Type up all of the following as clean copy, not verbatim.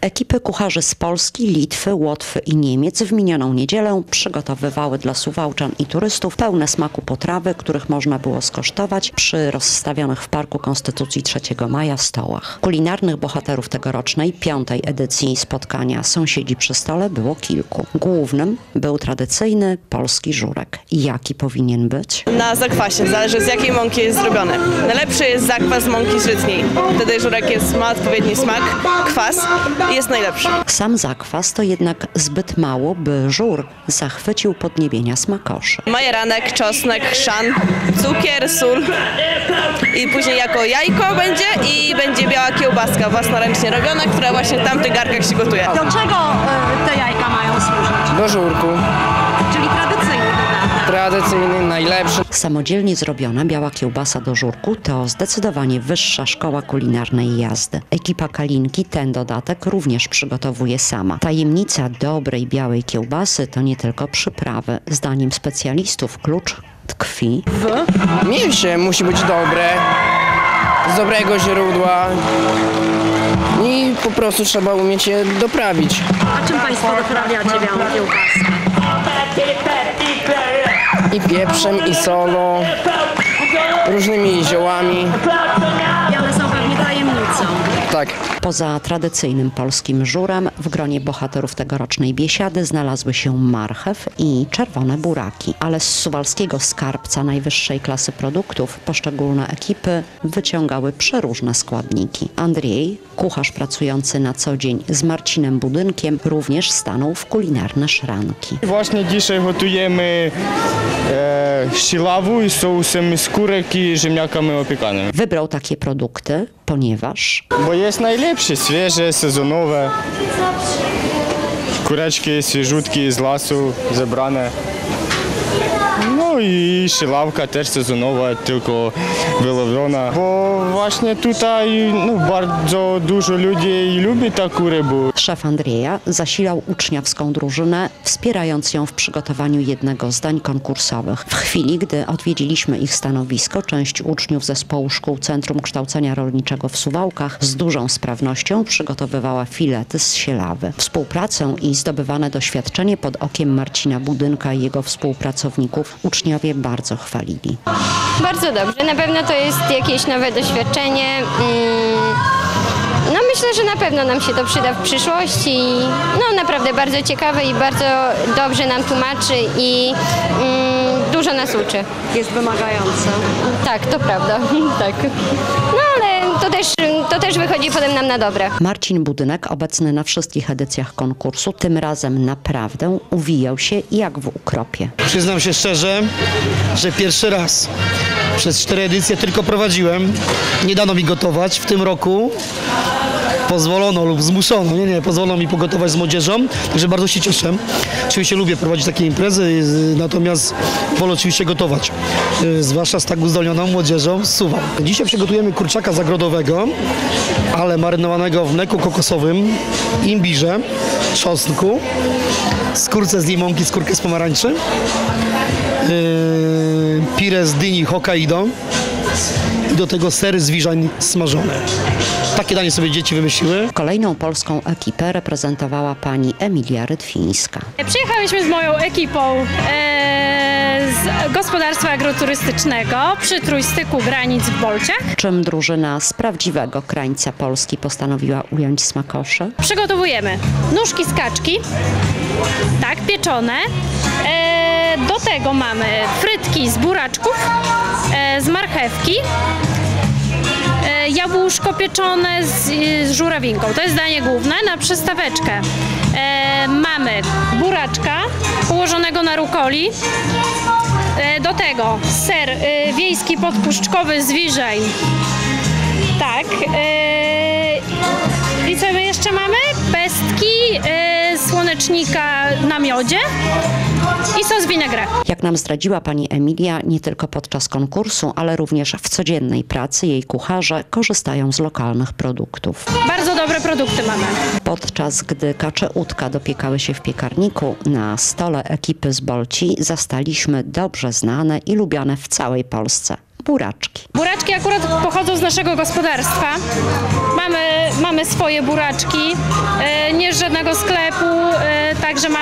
Ekipy kucharzy z Polski, Litwy, Łotwy i Niemiec w minioną niedzielę przygotowywały dla Suwałczan i turystów pełne smaku potrawy, których można było skosztować przy rozstawionych w Parku Konstytucji 3 maja stołach. Kulinarnych bohaterów tegorocznej 5. edycji spotkania Sąsiedzi przy stole było kilku. Głównym był tradycyjny polski żurek. Jaki powinien być? Na zakwasie, zależy z jakiej mąki jest zrobiony. Najlepszy jest zakwas z mąki żytniej. Wtedy żurek ma odpowiedni smak, kwas i jest najlepszy. Sam zakwas to jednak zbyt mało, by żur zachwycił podniebienia smakoszy. Majeranek, czosnek, chrzan, cukier, sól i później jako jajko będzie biała kiełbaska własnoręcznie robiona, która właśnie w tamtych garkach się gotuje. Do czego te jajka mają służyć? Do żurku. Czyli tradycyjny, prawda? Tradycyjny, najlepszy. Samodzielnie zrobiona biała kiełbasa do żurku to zdecydowanie wyższa szkoła kulinarnej jazdy. Ekipa Kalinki ten dodatek również przygotowuje sama. Tajemnica dobrej białej kiełbasy to nie tylko przyprawy. Zdaniem specjalistów klucz tkwi Mięsie musi być dobre, z dobrego źródła i po prostu trzeba umieć je doprawić. A czym Państwo doprawiacie białą kiełbaskę? I pieprzem, i solą, różnymi ziołami. I one są pewnie tajemnicą. Tak. Poza tradycyjnym polskim żurem w gronie bohaterów tegorocznej biesiady znalazły się marchew i czerwone buraki. Ale z suwalskiego skarbca najwyższej klasy produktów poszczególne ekipy wyciągały przeróżne składniki. Andrzej, kucharz pracujący na co dzień z Marcinem Budynkiem, również stanął w kulinarne szranki. Właśnie dzisiaj gotujemy silawу z соусem skórek i ziemniakami opiekanymi. Wybrał takie produkty, ponieważ Bo jest najlepsze, świeże, sezonowe. Kureczki świeżutkie z lasu zebrane. No i szylawka też sezonowa, tylko wyłowiona. Bo właśnie tutaj bardzo dużo ludzi lubi taką rybę. szef Andrzeja zasilał uczniowską drużynę, wspierając ją w przygotowaniu jednego z dań konkursowych. W chwili, gdy odwiedziliśmy ich stanowisko, część uczniów zespołu szkół Centrum Kształcenia Rolniczego w Suwałkach z dużą sprawnością przygotowywała filety z sielawy. Współpracę i zdobywane doświadczenie pod okiem Marcina Budynka i jego współpracowników uczniowie bardzo chwalili. Bardzo dobrze. Na pewno to jest jakieś nowe doświadczenie. No myślę, że na pewno nam się to przyda w przyszłości. No naprawdę bardzo ciekawe i bardzo dobrze nam tłumaczy i dużo nas uczy. Jest wymagające. Tak, to prawda. Tak. No ale to też wychodzi potem nam na dobre. Marcin Budynek, obecny na wszystkich edycjach konkursu, tym razem naprawdę uwijał się jak w ukropie. Przyznam się szczerze, że pierwszy raz przez 4 edycje tylko prowadziłem. Nie dano mi gotować w tym roku. Pozwolono lub zmuszono, pozwolono mi pogotować z młodzieżą, także bardzo się cieszę. Oczywiście lubię prowadzić takie imprezy, natomiast wolę oczywiście gotować, zwłaszcza z tak uzdolnioną młodzieżą z Suwałk. Dzisiaj przygotujemy kurczaka zagrodowego, ale marynowanego w mleku kokosowym, imbirze, czosnku, skórce z limonki, skórkę z pomarańczy, pire z dyni Hokkaido i do tego sery z Wiżań smażone. Takie danie sobie dzieci wymyśliły. Kolejną polską ekipę reprezentowała pani Emilia Rydwińska. Przyjechałyśmy z moją ekipą z gospodarstwa agroturystycznego przy trójstyku granic w Bolciach. Czym drużyna z prawdziwego krańca Polski postanowiła ująć smakosze? Przygotowujemy nóżki z kaczki, tak, pieczone. Do tego mamy frytki z buraczków, z marchewki, jabłuszko pieczone z żurawinką. To jest danie główne. Na przystaweczkę mamy buraczka położonego na rukoli. Do tego ser wiejski podpuszczkowy z Wiżań. Tak. I co my jeszcze mamy? Pestki słonecznika na miodzie i sos vinaigrette. Jak nam zdradziła pani Emilia, nie tylko podczas konkursu, ale również w codziennej pracy jej kucharze korzystają z lokalnych produktów. Bardzo dobre produkty mamy. Podczas gdy kacze udka dopiekały się w piekarniku, na stole ekipy z Bolci zastaliśmy dobrze znane i lubiane w całej Polsce buraczki. Buraczki akurat pochodzą z naszego gospodarstwa. Mamy swoje buraczki.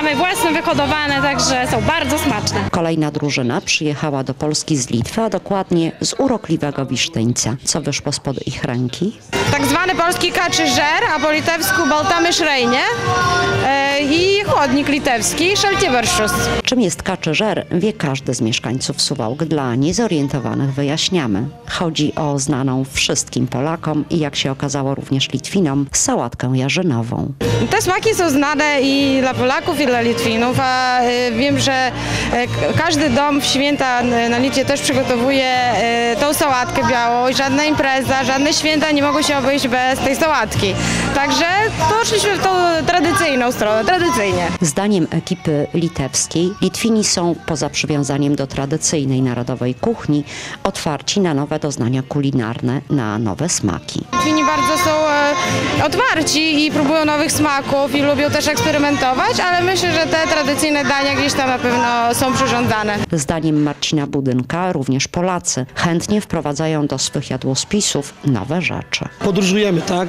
mamy własne wyhodowane, także są bardzo smaczne. Kolejna drużyna przyjechała do Polski z Litwy, a dokładnie z urokliwego Wisztyńca. Co wyszło spod ich ręki? Tak zwany polski kaczy żer, a po litewsku baltamy szrejnie i chłodnik litewski szaltiewerszus. Czym jest kaczy żer, wie każdy z mieszkańców Suwałk. Dla niezorientowanych wyjaśniamy. Chodzi o znaną wszystkim Polakom i jak się okazało również Litwinom, sałatkę jarzynową. Te smaki są znane i dla Polaków, i dla Litwinów, a wiem, że każdy dom w święta na Litwie też przygotowuje tą sałatkę białą i żadna impreza, żadne święta nie mogą się obejść bez tej sałatki. Także poszliśmy w tą tradycyjną stronę, tradycyjnie. Zdaniem ekipy litewskiej, Litwini są poza przywiązaniem do tradycyjnej narodowej kuchni otwarci na nowe doznania kulinarne, na nowe smaki. Litwini bardzo są otwarci i próbują nowych smaków i lubią też eksperymentować, ale myślę, że te tradycyjne dania gdzieś tam na pewno są przyrządzane. Zdaniem Marcina Budynka również Polacy chętnie wprowadzają do swych jadłospisów nowe rzeczy. Podróżujemy, tak?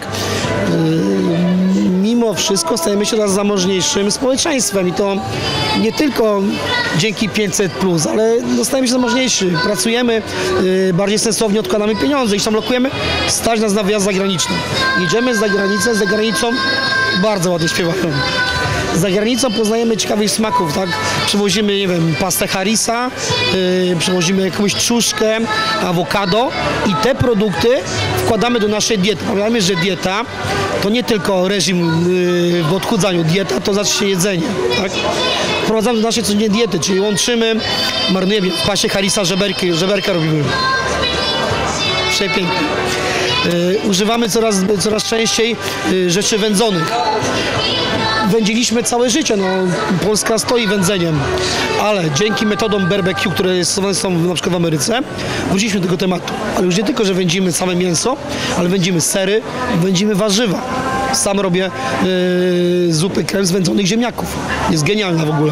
Mimo wszystko stajemy się coraz zamożniejszym społeczeństwem i to nie tylko dzięki 500+, ale stajemy się zamożniejsi. Pracujemy, bardziej sensownie odkładamy pieniądze i tam lokujemy, stać nas na wyjazd zagraniczny. Jedziemy za granicą bardzo ładnie śpiewają. Za granicą poznajemy ciekawych smaków, tak? Przywozimy, nie wiem, pastę harisa, przywozimy jakąś trzustkę, awokado i te produkty wkładamy do naszej diety. Pamiętajmy, że dieta to nie tylko reżim w odchudzaniu, dieta to znaczy jedzenie, tak? Wprowadzamy do naszej codziennej diety, czyli łączymy, marnujemy w pasie harisa żeberka robimy. Przepięknie. Używamy coraz częściej rzeczy wędzonych. Wędziliśmy całe życie, no, Polska stoi wędzeniem, ale dzięki metodom barbecue, które stosowane są na przykład w Ameryce, wróciliśmy do tego tematu. Ale już nie tylko, że wędzimy same mięso, ale wędzimy sery, wędzimy warzywa. Sam robię zupę krem z wędzonych ziemniaków. Jest genialna w ogóle.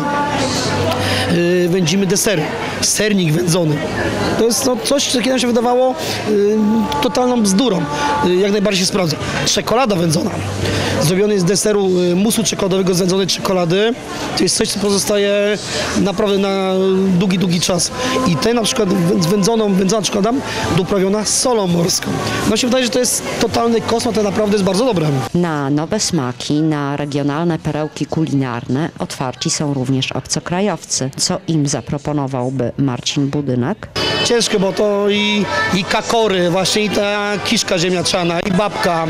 Wędzimy desery, sernik wędzony. To jest coś, co nam się wydawało totalną bzdurą. Jak najbardziej się sprawdza. Czekolada wędzona. Zrobiony jest z deseru musu czekoladowego z wędzonej czekolady. To jest coś, co pozostaje naprawdę na długi czas. I te na przykład wędzona czekolada doprawiona solą morską. No się wydaje, że to jest totalny kosmos, to naprawdę jest bardzo dobre. Na nowe smaki, na regionalne perełki kulinarne otwarci są również obcokrajowcy. Co im zaproponowałby Marcin Budynek? Ciężko, bo to i kakory, właśnie i ta kiszka ziemniaczana, i babka.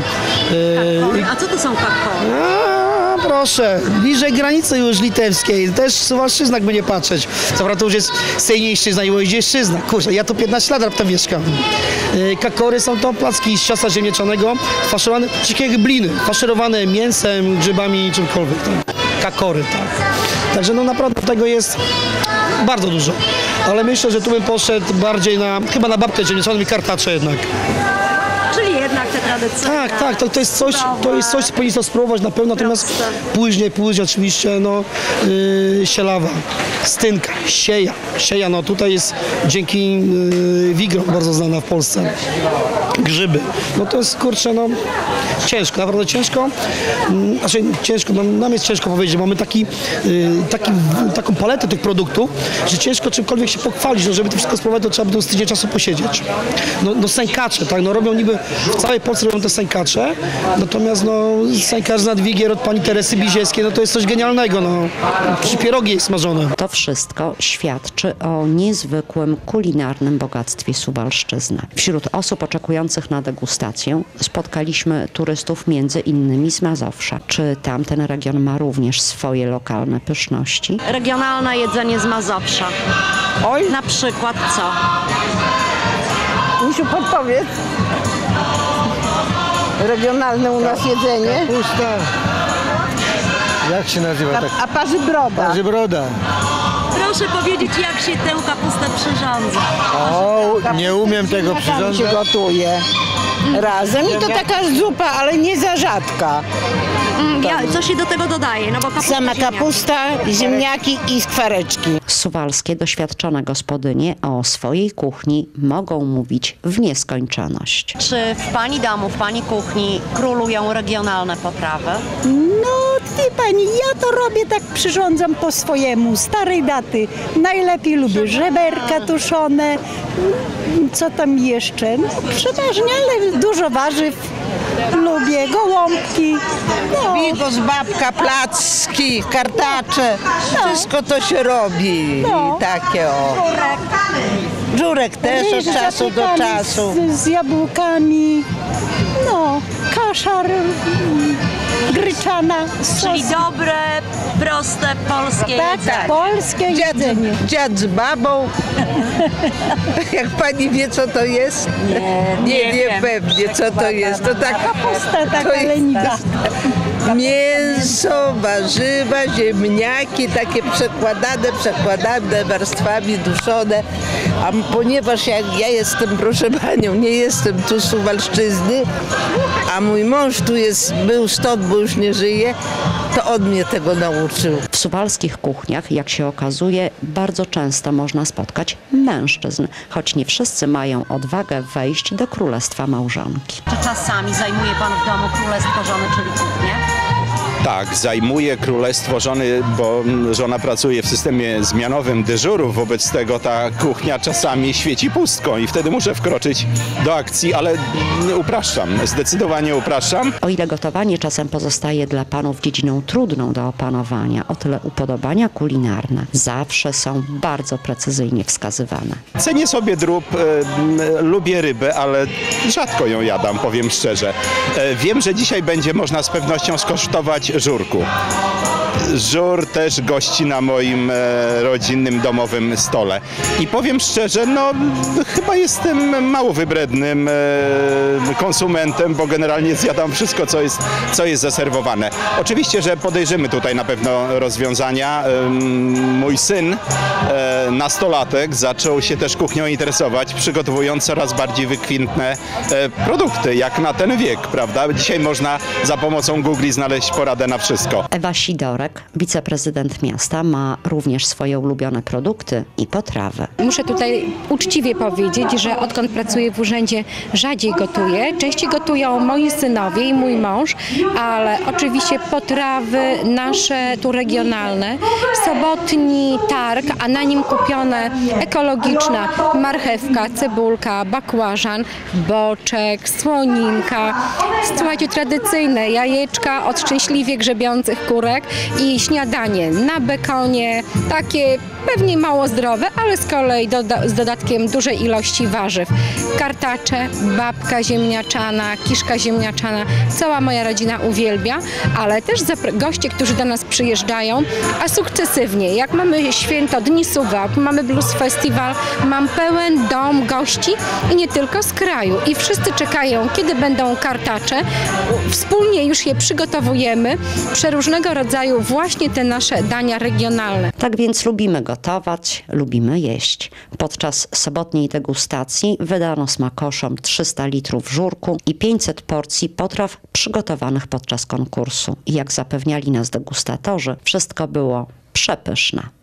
A co to są kakory? Proszę, bliżej granicy już litewskiej, też Suwalszczyzna, jakby nie patrzeć. Co prawda to już jest Sejnieńszczyzna i Łoździeżczyzna. Kurczę, ja tu 15 lat tam mieszkam. Kakory są to placki z ciasta ziemniaczanego, faszerowane, takie jak bliny, faszerowane mięsem, grzybami, czymkolwiek. Tak. Kakory, tak. Także no naprawdę tego jest bardzo dużo. Ale myślę, że tu bym poszedł bardziej chyba na babkę ziemniaczaną i kartacze jednak. Czyli jednak te tradycyjne. Tak, to jest coś, co powinno spróbować na pewno, natomiast później oczywiście, sielawa, stynka, sieja, no tutaj jest dzięki wigrom bardzo znana w Polsce, grzyby, no to jest, kurczę, no ciężko, naprawdę ciężko, ciężko, nam jest ciężko powiedzieć, mamy taką paletę tych produktów, że ciężko czymkolwiek się pochwalić, no żeby to wszystko spróbować, to trzeba by z tydzień czasu posiedzieć. No sękacze, tak, no robią niby w całej Polsce robią te sękacze, natomiast sękarz z Nadwigier od pani Teresy Biziewskiej, no to jest coś genialnego, czy pierogi smażone. To wszystko świadczy o niezwykłym kulinarnym bogactwie Suwalszczyzny. Wśród osób oczekujących na degustację spotkaliśmy turystów między innymi z Mazowsza. Czy tamten region ma również swoje lokalne pyszności? Regionalne jedzenie z Mazowsza. Oj, Na przykład co? Misiu, podpowiedz. Regionalne u nas jedzenie. Pusta. Jak się nazywa? A parzybroda. Parzybroda. Proszę powiedzieć, jak się tę kapustę przyrządza. O, nie umiem tego Tam się przyrządzać. gotuje razem i to taka zupa, ale nie za rzadka. Co się do tego dodaje? No bo kapusta, Sama ziemniaki. kapusta, ziemniaki i skwareczki. Suwalskie doświadczone gospodynie o swojej kuchni mogą mówić w nieskończoność. Czy w pani domu, w pani kuchni królują regionalne potrawy? No, wie pani, ja to robię tak, przyrządzam po swojemu, starej daty. Najlepiej lubię żeberka tuszone, co tam jeszcze, no przeważnie, ale dużo warzyw. Lubię gołąbki. No. Bigos, babka, placki, kartacze. Wszystko to się robi. I takie o. Żurek też od czasu do czasu. Z jabłkami. No, kaszar, gryczana. Czyli dobre, proste, polskie Tak, polskie jedzenie. Dziad z babą. Jak pani wie, co to jest? Nie wiem pewnie, co to jest. To tak, Kapusta taka to jest lenista. mięso, warzywa, ziemniaki, takie przekładane warstwami, duszone. A ponieważ ja jestem, proszę panią, nie jestem tu z Suwalszczyzny, a mój mąż tu był stąd, bo już nie żyje, to on mnie tego nauczył. W suwalskich kuchniach, jak się okazuje, bardzo często można spotkać mężczyzn, choć nie wszyscy mają odwagę wejść do królestwa małżonki. Czy czasami zajmuje pan w domu królestwo żony, czyli kuchnię? Tak, zajmuje królestwo żony, bo żona pracuje w systemie zmianowym dyżurów, wobec tego ta kuchnia czasami świeci pustką i wtedy muszę wkroczyć do akcji, ale upraszczam, zdecydowanie upraszczam. O ile gotowanie czasem pozostaje dla panów dziedziną trudną do opanowania, o tyle upodobania kulinarne zawsze są bardzo precyzyjnie wskazywane. Cenię sobie drób, lubię rybę, ale rzadko ją jadam, powiem szczerze. Wiem, że dzisiaj będzie można z pewnością skosztować żurku. Żur też gości na moim rodzinnym, domowym stole. I powiem szczerze, no chyba jestem mało wybrednym konsumentem, bo generalnie zjadam wszystko, co jest zaserwowane. Oczywiście, że podejrzymy tutaj na pewno rozwiązania. Mój syn, nastolatek, zaczął się też kuchnią interesować, przygotowując coraz bardziej wykwintne produkty, jak na ten wiek, prawda? Dzisiaj można za pomocą Google znaleźć poradę na wszystko. Ewa Sidorek, wiceprezydent miasta, ma również swoje ulubione produkty i potrawy. Muszę tutaj uczciwie powiedzieć, że odkąd pracuję w urzędzie, rzadziej gotuję. Częściej gotują moi synowie i mój mąż, ale oczywiście potrawy nasze tu regionalne. Sobotni targ, a na nim kupione ekologiczna marchewka, cebulka, bakłażan, boczek, słoninka. Słuchajcie, tradycyjne jajeczka od szczęśliwie grzebiących kurek i śniadanie na bekonie, takie pewnie mało zdrowe, ale z kolei z dodatkiem dużej ilości warzyw. Kartacze, babka ziemniaczana, kiszka ziemniaczana, cała moja rodzina uwielbia, ale też goście, którzy do nas przyjeżdżają, a sukcesywnie, jak mamy święto Dni Suwałk, mamy Blues Festival, mam pełen dom gości i nie tylko z kraju. I wszyscy czekają, kiedy będą kartacze. Wspólnie już je przygotowujemy, przeróżnego rodzaju właśnie te nasze dania regionalne. Tak więc lubimy gotować, lubimy jeść. Podczas sobotniej degustacji wydano smakoszom 300 litrów żurku i 500 porcji potraw przygotowanych podczas konkursu. I jak zapewniali nas degustatorzy, wszystko było przepyszne.